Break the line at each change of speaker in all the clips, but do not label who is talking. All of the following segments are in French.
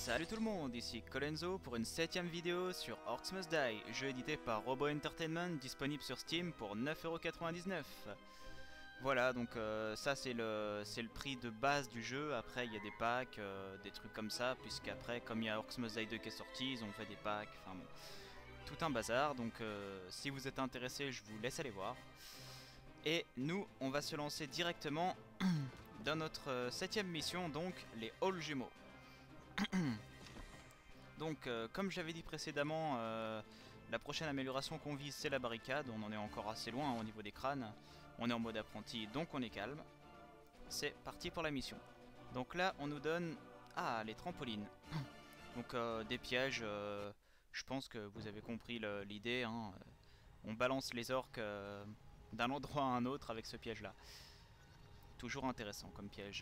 Salut tout le monde, ici Colenso pour une 7ème vidéo sur Orcs Must Die, jeu édité par Robo Entertainment, disponible sur Steam pour 9,99 €. Voilà, donc ça c'est le prix de base du jeu. Après il y a des packs, des trucs comme ça, puisqu'après comme il y a Orcs Must Die 2 qui est sorti, ils ont fait des packs, enfin bon, tout un bazar. Donc si vous êtes intéressé, je vous laisse aller voir. Et nous, on va se lancer directement dans notre 7ème mission, donc les halls jumeaux. Donc comme j'avais dit précédemment, la prochaine amélioration qu'on vise c'est la barricade. On en est encore assez loin au niveau des crânes. On est en mode apprenti donc on est calme. C'est parti pour la mission. Donc là on nous donne les trampolines. Donc des pièges, je pense que vous avez compris l'idée, hein. On balance les orques d'un endroit à un autre avec ce piège là. Toujours intéressant comme piège.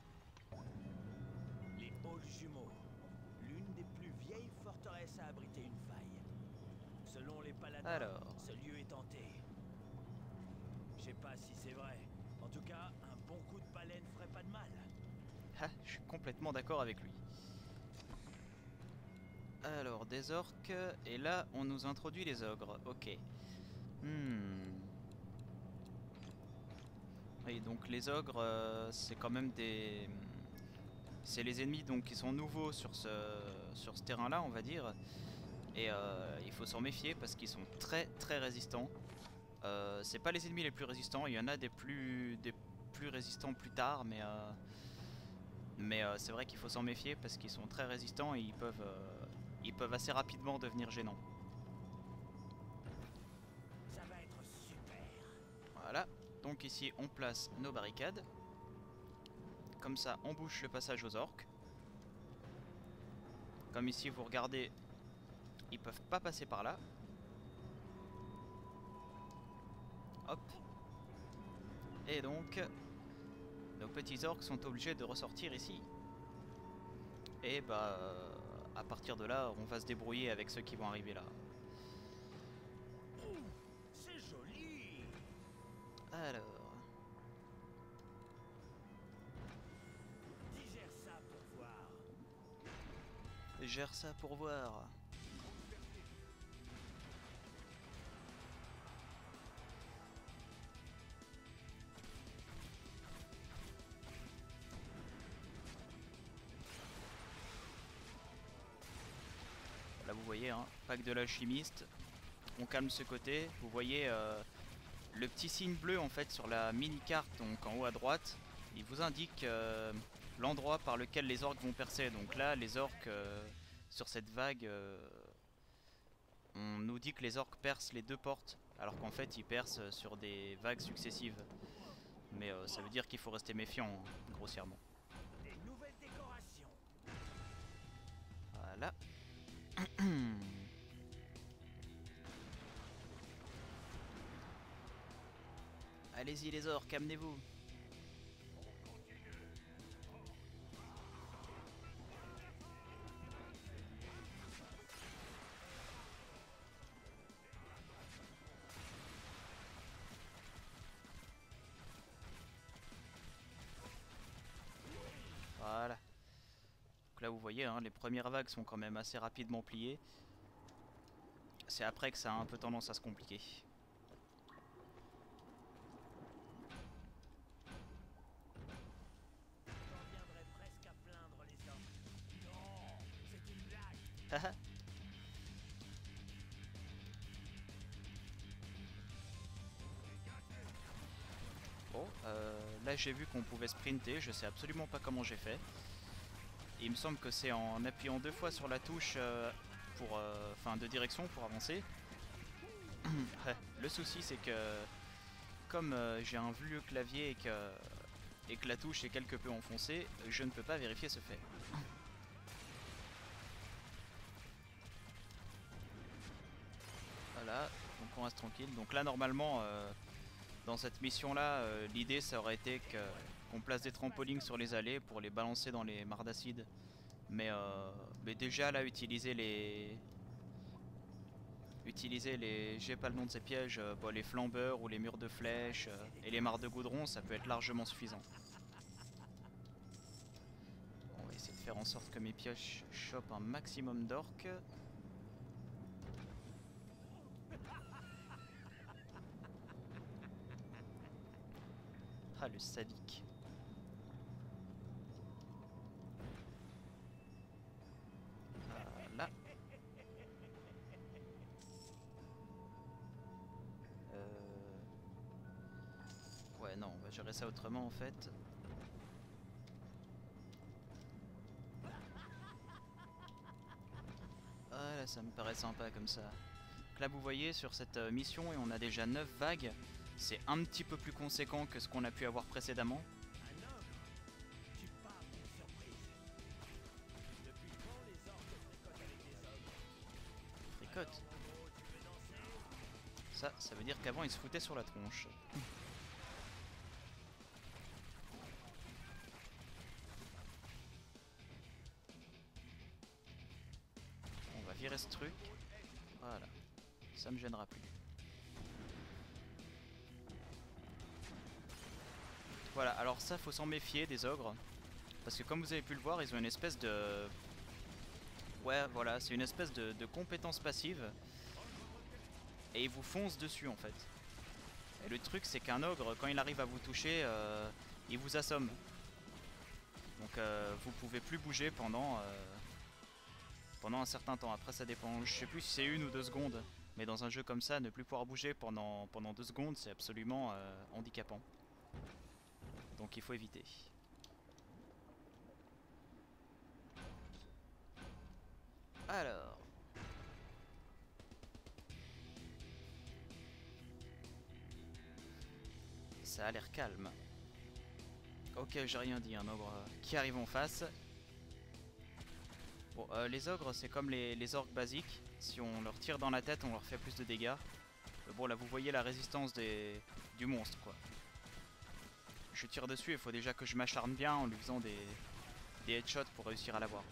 Les halls jumeaux, l'une des plus vieilles forteresses à abriter une faille. Selon les paladins,
Alors,
ce lieu est hanté. Je sais pas si c'est vrai. En tout cas, un bon coup de balai ne ferait pas de mal.
je suis complètement d'accord avec lui. Alors, des orques, et là on nous introduit les ogres, ok. Oui, donc les ogres, c'est quand même des... C'est les ennemis donc qui sont nouveaux sur ce terrain-là, on va dire. Et il faut s'en méfier parce qu'ils sont très résistants. C'est pas les ennemis les plus résistants, il y en a des plus résistants plus tard, mais c'est vrai qu'il faut s'en méfier parce qu'ils sont très résistants et ils peuvent assez rapidement devenir gênants.
Ça va être super.
Voilà, donc ici on place nos barricades. Comme ça on bouche le passage aux orques. Comme ici vous regardez, ils peuvent pas passer par là. Hop. Et donc nos petits orques sont obligés de ressortir ici. Et à partir de là on va se débrouiller avec ceux qui vont arriver là.
C'est joli.
Alors,
Digère ça pour voir.
gère ça pour voir. Là vous voyez, hein, pack de l'alchimiste. On calme ce côté. Vous voyez le petit signe bleu en fait sur la mini carte, donc en haut à droite. Il vous indique l'endroit par lequel les orques vont percer. Donc là les orques sur cette vague, on nous dit que les orques percent les deux portes, alors qu'en fait ils percent sur des vagues successives. Mais ça veut dire qu'il faut rester méfiant, hein, grossièrement.
Des nouvelles décorations.
Voilà. Allez-y les orques, amenez-vous. Voilà. Donc là vous voyez, hein, les premières vagues sont quand même assez rapidement pliées. C'est après que ça a un peu tendance à se compliquer.
J'en viendrais presque à plaindre les orques. Non, c'est une blague.
Bon, là j'ai vu qu'on pouvait sprinter, je sais absolument pas comment j'ai fait. Et il me semble que c'est en appuyant 2 fois sur la touche de direction pour avancer. Le souci c'est que comme j'ai un vieux clavier et que la touche est quelque peu enfoncée, je ne peux pas vérifier ce fait. Voilà, donc on reste tranquille. Donc là normalement dans cette mission là, l'idée ça aurait été qu'on place des trampolines sur les allées pour les balancer dans les mares d'acide. Mais déjà là utiliser les... J'ai pas le nom de ces pièges, les flambeurs ou les murs de flèches et les mares de goudron, ça peut être largement suffisant. On va essayer de faire en sorte que mes pioches chopent un maximum d'orques. Ah, le sadique. Là. Ouais, non, on va gérer ça autrement en fait. Ah là, ça me paraît sympa comme ça. Donc là, vous voyez, sur cette mission, et on a déjà 9 vagues. C'est un petit peu plus conséquent que ce qu'on a pu avoir précédemment.
Un ogre? Tu parles d'une surprise. Depuis quand les orques fricotent avec des ogres?
Fricote.
Oh, tu veux danser?
Ça veut dire qu'avant, ils se foutaient sur la tronche. On va virer ce truc. Voilà. Ça me gênera plus. Voilà, alors ça, faut s'en méfier des ogres. Parce que comme vous avez pu le voir, ils ont une espèce de... Ouais, voilà, c'est une espèce de compétence passive. Et ils vous foncent dessus, en fait. Et le truc, c'est qu'un ogre, quand il arrive à vous toucher, il vous assomme. Donc vous pouvez plus bouger pendant un certain temps. Après, ça dépend. Je sais plus si c'est 1 ou 2 secondes. Mais dans un jeu comme ça, ne plus pouvoir bouger pendant 2 secondes, c'est absolument handicapant. Donc il faut éviter. Alors. Ça a l'air calme. Ok, j'ai rien dit, un ogre qui arrive en face. Bon, les ogres, c'est comme les orques basiques. Si on leur tire dans la tête, on leur fait plus de dégâts. Bon, là, vous voyez la résistance du monstre, quoi. Je tire dessus, il faut déjà que je m'acharne bien en lui faisant des headshots pour réussir à l'avoir.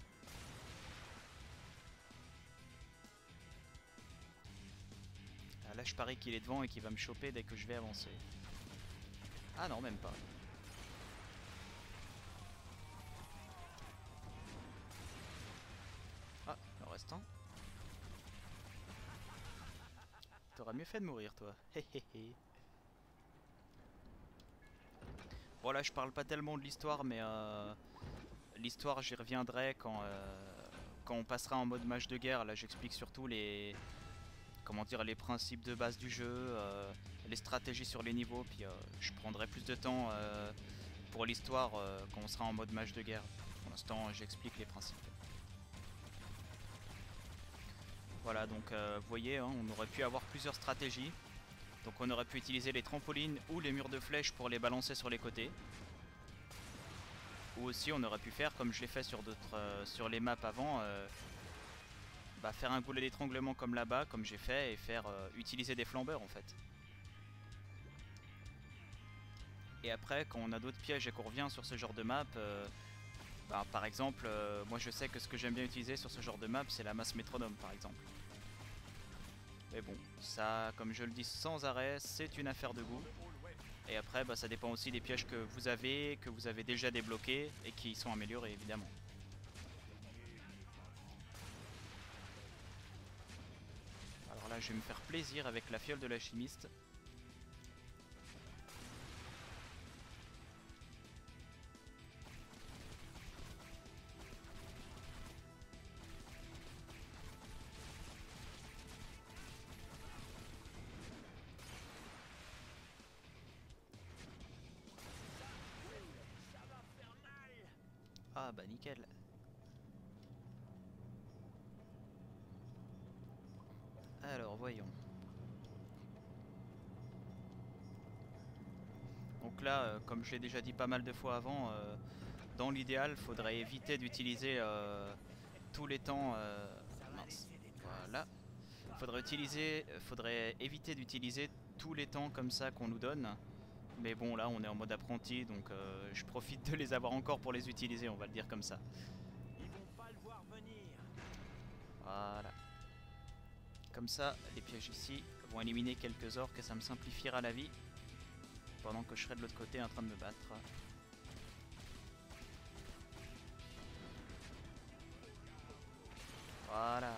Là, je parie qu'il est devant et qu'il va me choper dès que je vais avancer. Ah non, même pas. Ah, le restant. T'aurais mieux fait de mourir, toi. Bon, là, je parle pas tellement de l'histoire, mais l'histoire, j'y reviendrai quand on passera en mode match de guerre. Là, j'explique surtout comment dire, les principes de base du jeu, les stratégies sur les niveaux, puis je prendrai plus de temps pour l'histoire quand on sera en mode match de guerre. Pour l'instant, j'explique les principes. Voilà, donc vous voyez, hein, on aurait pu avoir plusieurs stratégies. Donc on aurait pu utiliser les trampolines ou les murs de flèches pour les balancer sur les côtés. Ou aussi on aurait pu faire comme je l'ai fait sur sur les maps avant, faire un goulet d'étranglement comme là-bas, comme j'ai fait, et faire utiliser des flambeurs en fait. Et après, quand on a d'autres pièges et qu'on revient sur ce genre de map, par exemple, moi je sais que ce que j'aime bien utiliser sur ce genre de map, c'est la masse métronome par exemple. Mais bon, ça, comme je le dis sans arrêt, c'est une affaire de goût. Et après, ça dépend aussi des pièges que vous avez déjà débloqués et qui sont améliorés évidemment. Alors là, je vais me faire plaisir avec la fiole de l'alchimiste. Ah bah nickel. Alors voyons. Donc là, comme je l'ai déjà dit pas mal de fois avant, dans l'idéal, il faudrait éviter d'utiliser tous les temps... mince, voilà. Faudrait éviter d'utiliser tous les temps comme ça qu'on nous donne. Mais bon, là on est en mode apprenti, donc je profite de les avoir encore pour les utiliser, on va le dire comme ça.
Ils vont pas le voir venir.
Voilà. Comme ça, les pièges ici vont éliminer quelques orques et ça me simplifiera la vie. Pendant que je serai de l'autre côté en train de me battre. Voilà.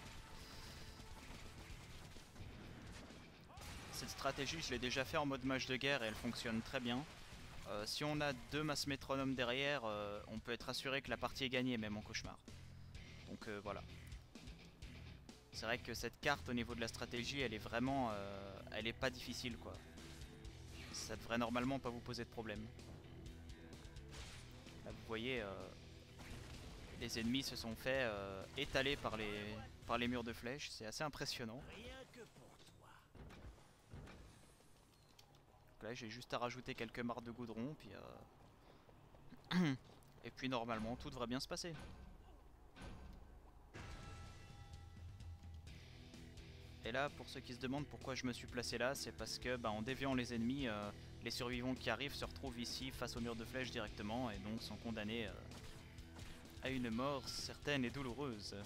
Cette stratégie, je l'ai déjà fait en mode match de guerre et elle fonctionne très bien. Si on a 2 masses métronomes derrière, on peut être assuré que la partie est gagnée, même en cauchemar. Donc voilà. C'est vrai que cette carte, au niveau de la stratégie, elle est vraiment... elle est pas difficile, quoi. Ça devrait normalement pas vous poser de problème. Là, vous voyez, les ennemis se sont fait étaler par les murs de flèches. C'est assez impressionnant.
Rien que pour toi.
Donc là, j'ai juste à rajouter quelques marques de goudron, puis... et puis normalement, tout devrait bien se passer. Et là, pour ceux qui se demandent pourquoi je me suis placé là, c'est parce que, en déviant les ennemis, les survivants qui arrivent se retrouvent ici face au mur de flèches directement et donc sont condamnés à une mort certaine et douloureuse.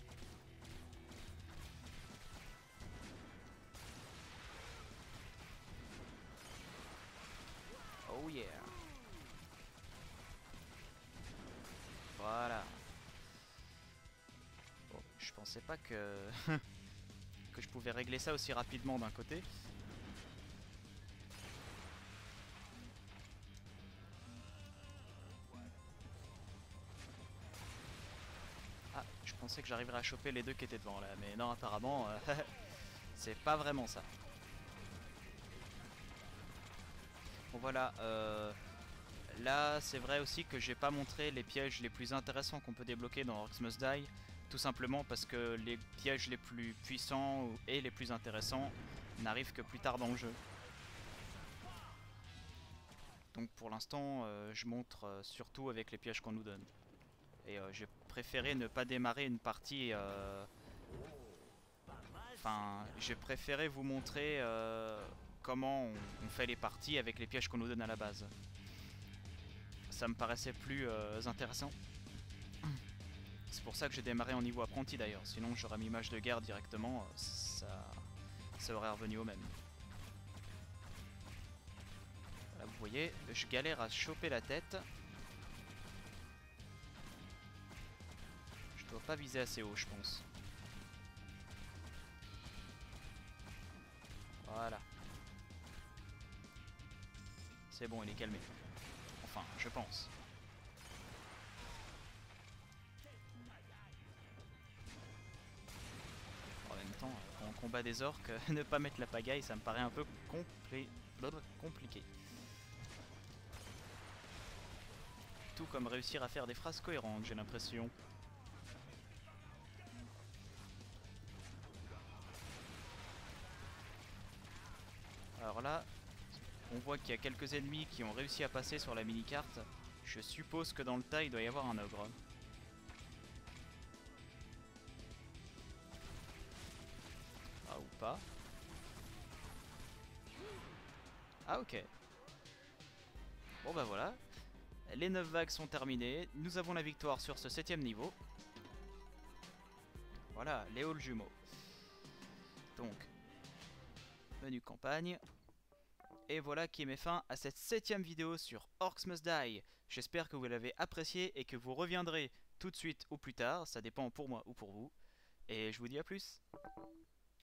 Oh yeah. Voilà. Bon, je pensais pas que que je pouvais régler ça aussi rapidement d'un côté. Ah, je pensais que j'arriverais à choper les deux qui étaient devant là, mais non, apparemment, c'est pas vraiment ça. Bon voilà, là c'est vrai aussi que j'ai pas montré les pièges les plus intéressants qu'on peut débloquer dans Orcs Must Die, tout simplement parce que les pièges les plus puissants et les plus intéressants n'arrivent que plus tard dans le jeu. Donc pour l'instant, je montre surtout avec les pièges qu'on nous donne. Et j'ai préféré ne pas démarrer une partie... Enfin, j'ai préféré vous montrer comment on fait les parties avec les pièges qu'on nous donne à la base. Ça me paraissait plus intéressant. C'est pour ça que j'ai démarré en niveau apprenti d'ailleurs, sinon j'aurais mis mage de guerre directement, ça aurait revenu au même. Voilà, vous voyez, je galère à choper la tête. Je dois pas viser assez haut, je pense. Voilà. C'est bon, il est calmé. Enfin, je pense. En même temps, en combat des orques, ne pas mettre la pagaille, ça me paraît un peu compliqué. Tout comme réussir à faire des phrases cohérentes, j'ai l'impression. Alors là, on voit qu'il y a quelques ennemis qui ont réussi à passer sur la mini-carte. Je suppose que dans le tas, il doit y avoir un ogre. Ah, ou pas. Ah, ok. Bon bah voilà. Les 9 vagues sont terminées. Nous avons la victoire sur ce 7ème niveau. Voilà, les halls jumeaux. Donc, menu campagne. Et voilà qui met fin à cette 7ème vidéo sur Orcs Must Die. J'espère que vous l'avez apprécié et que vous reviendrez tout de suite ou plus tard. Ça dépend pour moi ou pour vous. Et je vous dis à plus.